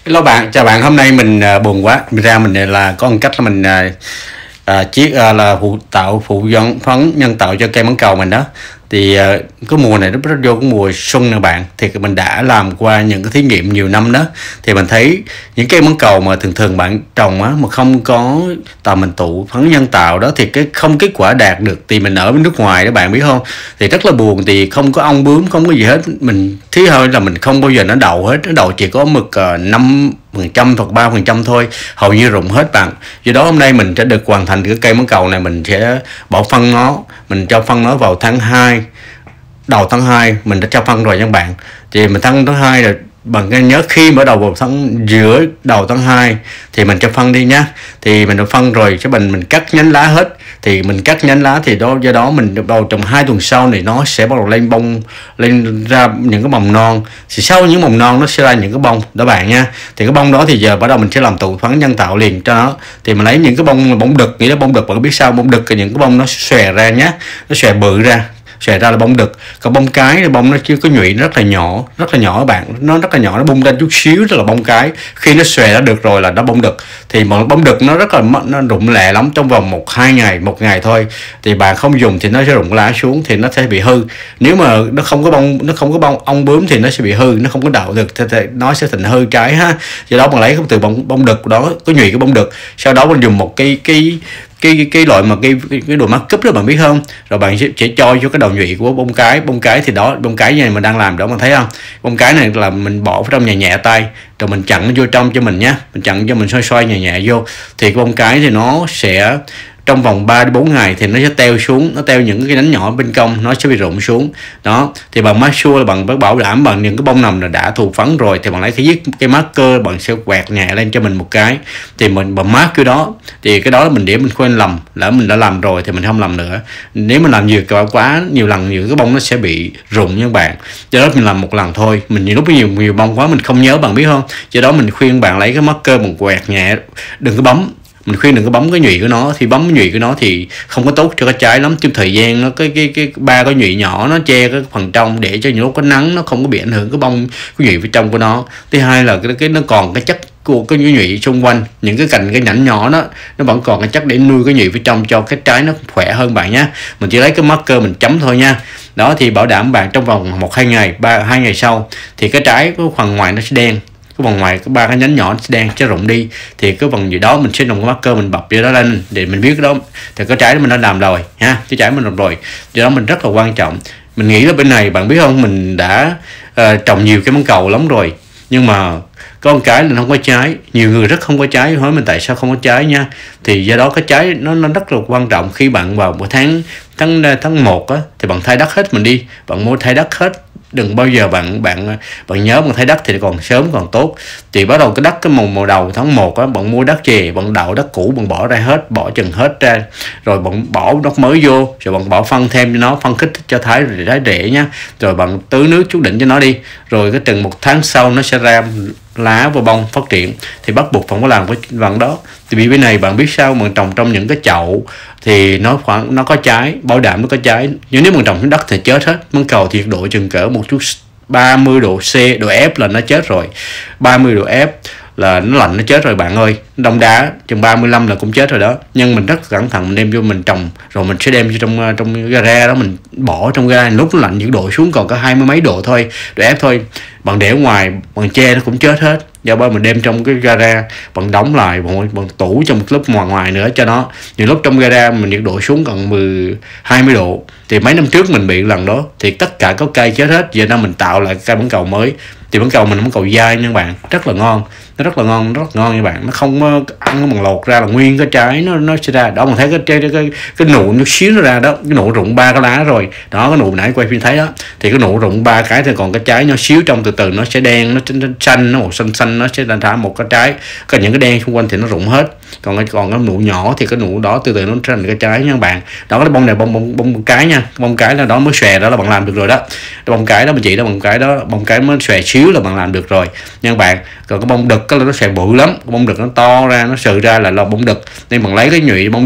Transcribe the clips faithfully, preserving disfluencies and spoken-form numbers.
Hello bạn, chào bạn. Hôm nay mình à, buồn quá, mình ra mình là có một cách là mình à, à, chiết à, là phụ tạo phụ dân phấn nhân tạo cho cây mãng cầu mình đó. Thì à, cái mùa này nó rất vô cái mùa xuân nè bạn, thì mình đã làm qua những cái thí nghiệm nhiều năm đó, thì mình thấy những cây mãng cầu mà thường thường bạn trồng á mà không có tạo mình tụ phấn nhân tạo đó thì cái không kết quả đạt được. Thì mình ở bên nước ngoài đó bạn biết không, thì rất là buồn, thì không có ong bướm, không có gì hết. Mình thứ hơi là mình không bao giờ nó đậu hết, nó đậu chỉ có mực uh, năm phần trăm hoặc ba phần trăm thôi, hầu như rụng hết bạn. Do đó hôm nay mình sẽ được hoàn thành cái cây mãng cầu này. Mình sẽ bỏ phân nó, mình cho phân nó vào tháng hai, đầu tháng hai mình đã cho phân rồi nha bạn. Thì mình tháng thứ hai rồi, bằng cái nhớ khi mở đầu vào tháng giữa đầu tháng hai thì mình cho phân đi nhá. Thì mình đã phân rồi cho mình mình cắt nhánh lá hết. Thì mình cắt nhánh lá thì đó, do đó mình đầu trong hai tuần sau này nó sẽ bắt đầu lên bông, lên ra những cái mầm non. Thì sau những mầm non nó sẽ ra những cái bông đó bạn nha. Thì cái bông đó thì giờ bắt đầu mình sẽ làm tụ phấn nhân tạo liền cho nó. Thì mình lấy những cái bông bông đực, nghĩa là bông đực, bạn biết sao bông đực thì những cái bông nó xòe ra nhá, nó xòe bự ra, xòe ra là bông đực. Còn bông cái thì bông nó chưa có nhụy, rất là nhỏ, rất là nhỏ các bạn, nó rất là nhỏ, nó bung ra chút xíu đó là bông cái. Khi nó xòe ra được rồi là nó bông đực. Thì một bông đực nó rất là nó rụng lẹ lắm, trong vòng một hai ngày một ngày thôi thì bạn không dùng thì nó sẽ rụng lá xuống, thì nó sẽ bị hư. Nếu mà nó không có bông, nó không có bông ong bướm thì nó sẽ bị hư, nó không có đậu được thì nó sẽ thành hư trái ha. Do đó bạn lấy từ bông bông đực đó, có nhụy cái bông đực, sau đó bạn dùng một cái cái cái cái, cái loại mà cái cái đồ mắt cúp đó bạn biết không, rồi bạn sẽ, sẽ cho vô cái đầu nhụy của bông cái. Bông cái thì đó, bông cái này mình đang làm đó, bạn thấy không, bông cái này là mình bỏ vào trong nhẹ nhẹ tay, rồi mình chặn vô trong cho mình nhé, mình chặn cho mình xoay xoay nhẹ nhẹ vô. Thì cái bông cái thì nó sẽ trong vòng ba đến bốn ngày thì nó sẽ teo xuống, nó teo những cái nhánh nhỏ bên trong, nó sẽ bị rụng xuống đó. Thì bằng make sure là bằng bảo đảm bằng những cái bông nằm là đã thụ phấn rồi, thì bạn lấy cái viết cái marker, bạn sẽ quẹt nhẹ lên cho mình một cái, thì mình bằng mark cái đó. Thì cái đó mình để mình quên lầm, lỡ mình đã làm rồi thì mình không làm nữa. Nếu mình làm nhiều quá nhiều lần nhiều cái bông nó sẽ bị rụng nha các bạn. Do đó mình làm một lần thôi, mình nhiều lúc nhiều nhiều bông quá mình không nhớ, bạn biết không. Do đó mình khuyên bạn lấy cái marker bằng quẹt nhẹ, đừng có bấm. Mình khuyên đừng có bấm cái nhụy của nó, thì bấm cái nhụy của nó thì không có tốt cho cái trái lắm. Trong thời gian nó cái cái cái ba cái nhụy nhỏ nó che cái phần trong, để cho những lúc có nắng nó không có bị ảnh hưởng cái bông cái nhụy phía trong của nó. Thứ hai là cái cái nó còn cái chất của cái nhụy xung quanh, những cái cành cái nhánh nhỏ đó nó vẫn còn cái chất để nuôi cái nhụy phía trong cho cái trái nó khỏe hơn bạn nhé. Mình chỉ lấy cái marker mình chấm thôi nha. Đó thì bảo đảm bạn trong vòng một hai ngày, ba hai ngày sau thì cái trái cái phần ngoài nó sẽ đen, cái vòng ngoài cái ba cái nhánh nhỏ đang sẽ rụng đi. Thì cái vòng gì đó mình sẽ dùng cái marker mình bập vô đó lên để mình biết cái đó thì cái trái mình đã làm rồi ha, cái trái mình làm rồi. Do đó mình rất là quan trọng. Mình nghĩ là bên này bạn biết không, mình đã uh, trồng nhiều cái mãng cầu lắm rồi, nhưng mà có một cái là nó không có trái. Nhiều người rất không có trái, hỏi mình tại sao không có trái nha. Thì do đó cái trái nó nó rất là quan trọng. Khi bạn vào một tháng tháng tháng một á thì bạn thay đất hết mình đi, bạn mua thay đất hết. Đừng bao giờ bạn bạn bạn nhớ bạn thấy đất thì còn sớm còn tốt. Thì bắt đầu cái đất cái mùa mùa đầu tháng một á, bạn mua đất chè, bạn đậu đất cũ bạn bỏ ra hết, bỏ chừng hết ra, rồi bạn bỏ đất mới vô, rồi bạn bỏ phân thêm cho nó, phân kích cho thái trái rễ nhá, rồi bạn tưới nước chút đỉnh cho nó đi, rồi cái chừng một tháng sau nó sẽ ra lá và bông phát triển. Thì bắt buộc phải có làm cái bằng đó. Thì vì bên này bạn biết sao, bạn trồng trong những cái chậu thì nó khoảng nó có trái, bảo đảm nó có trái. Nhưng nếu mà trồng trên đất thì chết hết. Mãng cầu thì nhiệt độ chừng cỡ một chút ba mươi độ C, độ F là nó chết rồi. ba mươi độ F là nó lạnh nó chết rồi bạn ơi. Đông đá chừng ba mươi lăm là cũng chết rồi đó. Nhưng mình rất cẩn thận, mình đem vô mình trồng, rồi mình sẽ đem vô trong trong gara đó, mình bỏ trong gara, lúc nó lạnh nhiệt độ xuống còn có hai mươi mấy độ thôi, độ F thôi. Bạn để ở ngoài bằng tre nó cũng chết hết. Do đó mình đem trong cái gara, bạn đóng lại, bạn, bạn tủ trong một lớp ngoài ngoài nữa cho nó. Nhiều lúc trong gara mình nhiệt độ xuống còn mười hai mươi độ. Thì mấy năm trước mình bị lần đó thì tất cả có cây chết hết. Giờ nên mình tạo lại cây mãng cầu mới. Thì mãng cầu mình là mãng cầu dai nha bạn, rất là ngon, nó rất là ngon, rất là ngon nha bạn. Nó không ăn bằng lột ra là nguyên cái trái nó nó sẽ ra đó. Mình thấy cái cái cái cái nụ nó xíu nó ra đó, cái nụ rụng ba cái lá rồi đó, cái nụ nãy quay phim thấy đó. Thì cái nụ rụng ba cái thì còn cái trái nó xíu trong, từ từ nó sẽ đen, nó, nó xanh, nó màu xanh xanh, nó sẽ ra một cái trái. Còn những cái đen xung quanh thì nó rụng hết, còn cái còn cái nụ nhỏ thì cái nụ đó từ từ nó thành cái trái nha bạn. Đó, cái bông này bông bông bông cái nha, bông cái là đó mới xòe đó là bạn làm được rồi đó. Bông cái đó mình chỉ đó, bông cái đó, bông cái mới xòe xíu là bạn làm được rồi nha bạn. Còn cái bông đực cái là nó xòe bự lắm, cái bông đực nó to ra, nó sự ra là là bông đực. Nên bạn lấy cái nhụy bông đực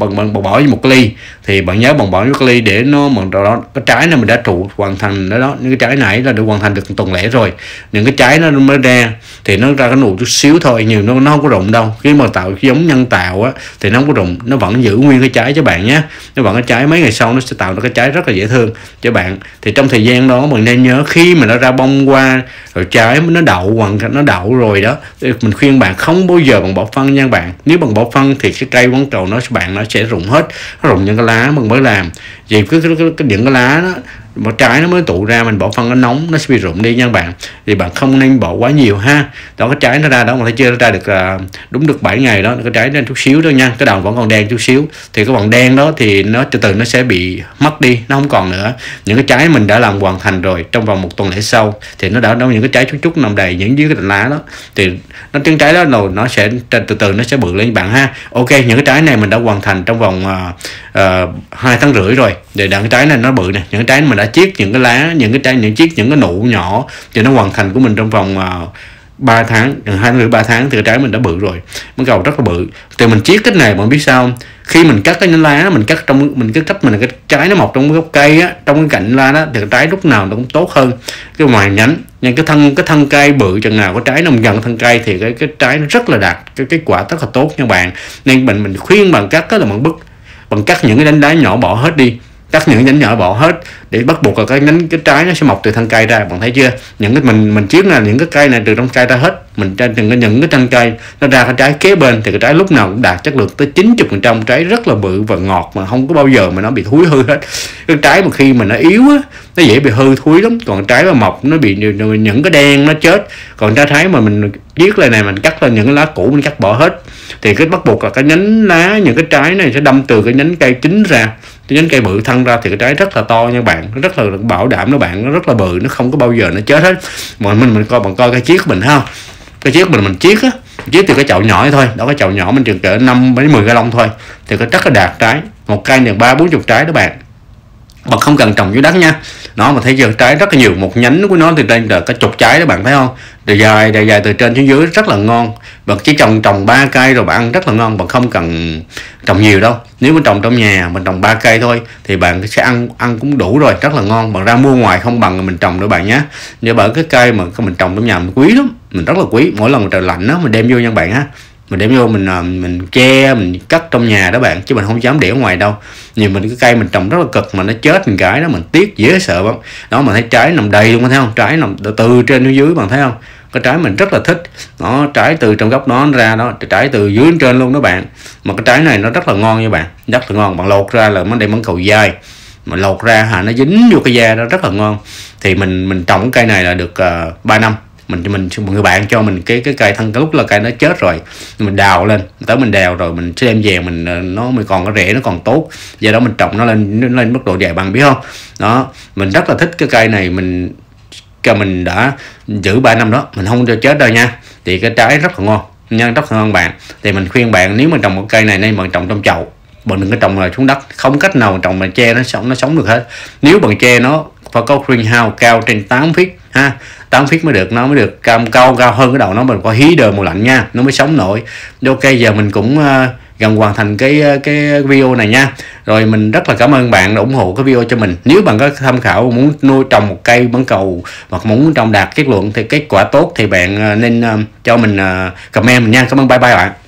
bạn bạn bỏ vô một cái ly, thì bạn nhớ bạn bỏ vô cái ly để nó bằng đó cái trái này mình đã trụ hoàn thành đó, đó những cái trái này là được hoàn thành được tuần lễ rồi, những cái trái nó mới ra thì nó ra cái nụ chút xíu thôi, nhiều nó nó không có rụng đâu. Khi mà tạo cái giống nhân tạo á thì nó không có rụng, nó vẫn giữ nguyên cái trái cho bạn nhé, nó vẫn cái trái mấy ngày sau nó sẽ tạo ra cái trái rất là dễ thương cho bạn. Thì trong thời gian đó mình nên nhớ khi mà nó ra bông qua rồi trái nó đậu hoàn nó đậu rồi đó, mình khuyên bạn không bao giờ bạn bỏ phân nha bạn. Nếu bạn bỏ phân thì cái cây quán trầu nó bạn nó sẽ rụng hết, nó rụng những cái lá mình mới làm, vì cái, cái, cái, cái những cái lá đó mà trái nó mới tụ ra, mình bỏ phân nó nóng nó sẽ bị rụng đi nha bạn. Thì bạn không nên bỏ quá nhiều ha. Đó cái trái nó ra đó mà thấy chưa, nó ra được uh, đúng được bảy ngày đó, cái trái lên chút xíu thôi nha, cái đầu vẫn còn đen chút xíu, thì cái bọn đen đó thì nó từ từ nó sẽ bị mất đi, nó không còn nữa. Những cái trái mình đã làm hoàn thành rồi trong vòng một tuần lễ sau thì nó đã đâu những cái trái chút chút nằm đầy những dưới cái cành lá đó, thì nó trứng trái đó rồi nó sẽ từ từ nó sẽ bự lên bạn ha. Ok, những cái trái này mình đã hoàn thành trong vòng uh, uh, hai tháng rưỡi rồi. Để đằng cái trái này nó bự nè, những cái trái mình đã chiết những cái lá, những cái trái những chiết những cái nụ nhỏ thì nó hoàn thành của mình trong vòng uh, ba tháng, gần hai rưỡi ba tháng thì cái trái mình đã bự rồi, măng cầu rất là bự. Thì mình chiết cái này bạn biết sao không? Khi mình cắt cái nhánh lá, mình cắt trong mình cái cách mình cái trái nó mọc trong cái gốc cây á, trong cái cạnh lá đó thì cái trái lúc nào nó cũng tốt hơn cái ngoài nhánh. Nhưng cái thân cái thân cây bự chừng nào cái trái nằm gần thân cây thì cái cái trái nó rất là đạt cái kết quả rất là tốt nha bạn. Nên mình mình khuyên bạn cắt đó là bạn bứt, bạn cắt những cái nhánh lá nhỏ bỏ hết đi, cắt những nhánh nhỏ bỏ hết để bắt buộc là cái nhánh cái trái nó sẽ mọc từ thân cây ra. Bạn thấy chưa, những cái mình mình chiết là những cái cây này từ trong cây ra hết, mình trên những cái những cái thân cây nó ra cái trái kế bên thì cái trái lúc nào cũng đạt chất lượng tới chín mươi phần trăm, trái rất là bự và ngọt mà không có bao giờ mà nó bị thúi hư hết. Cái trái mà khi mà nó yếu á nó dễ bị hư thúi lắm, còn trái mà mọc nó bị những cái đen nó chết. Còn trái thái mà mình chiết lên này mình cắt lên những cái lá cũ mình cắt bỏ hết thì cái bắt buộc là cái nhánh lá những cái trái này sẽ đâm từ cái nhánh cây chính ra, cái nhánh cây bự thân ra thì cái trái rất là to nha bạn, nó rất là bảo đảm đó bạn, nó rất là bự, nó không có bao giờ nó chết hết. Mà mình mình coi bạn coi cái chiết của mình ha, cái chiết mình mình chiết á, chiết từ cái chậu nhỏ thôi đó, cái chậu nhỏ mình chừng cỡ năm đến mười ga lông thôi thì cái rất là đạt trái, một cây này ba bốn chục trái đó bạn. Bạn không cần trồng dưới đất nha, nó mà thấy giờ trái rất là nhiều, một nhánh của nó thì trên là cái chục trái đó bạn thấy không, từ dài dài, dài từ trên xuống dưới rất là ngon. Bạn chỉ trồng trồng ba cây rồi bạn ăn rất là ngon, bạn không cần trồng nhiều đâu. Nếu mà trồng trong nhà mình trồng ba cây thôi thì bạn sẽ ăn ăn cũng đủ rồi, rất là ngon. Bạn ra mua ngoài không bằng mình trồng nữa bạn nhé. Nhưng bởi cái cây mà mình trồng trong nhà mình quý lắm, mình rất là quý. Mỗi lần trời lạnh đó mình đem vô nha bạn ha, mình đem vô mình mình che mình cắt trong nhà đó bạn, chứ mình không dám để ở ngoài đâu. Nhiều mình cái cây mình trồng rất là cực mà nó chết một cái đó mình tiếc dễ sợ lắm. Đó mà thấy trái nằm đầy luôn, thấy không, trái nằm từ trên xuống dưới bạn thấy không, cái trái mình rất là thích. Nó trái từ trong gốc nó ra đó, trái từ dưới đến trên luôn đó bạn. Mà cái trái này nó rất là ngon nha bạn, rất là ngon. Bạn lột ra là nó đem măng cầu dai, mà lột ra hà nó dính vô cái da đó rất là ngon. Thì mình mình trồng cái cây này là được uh, ba năm. Mình mình người bạn cho mình cái cái cây thân, cái lúc là cây nó chết rồi mình đào lên, tới mình đào rồi mình sẽ đem về mình nó mới còn cái rễ nó còn tốt, do đó mình trồng nó lên nó lên mức độ dài bằng, biết không. Đó mình rất là thích cái cây này, mình cho mình đã giữ ba năm đó mình không cho chết đâu nha. Thì cái trái rất là ngon nha, rất là ngon bạn. Thì mình khuyên bạn nếu mà trồng một cây này nên bạn trồng trong chậu, bạn đừng có trồng là xuống đất, không cách nào trồng mà che nó sống nó sống được hết. Nếu bạn che nó phải có greenhouse cao trên tám feet ha, tám feet mới được, nó mới được cao cao cao hơn cái đầu nó, mình có hí đời mùa lạnh nha, nó mới sống nổi. Ok, giờ mình cũng uh, gần hoàn thành cái cái video này nha. Rồi mình rất là cảm ơn bạn đã ủng hộ cái video cho mình. Nếu bạn có tham khảo muốn nuôi trồng một cây măng cầu hoặc muốn trồng đạt chất lượng thì kết quả tốt thì bạn uh, nên uh, cho mình uh, comment mình nha. Cảm ơn, bye bye bạn.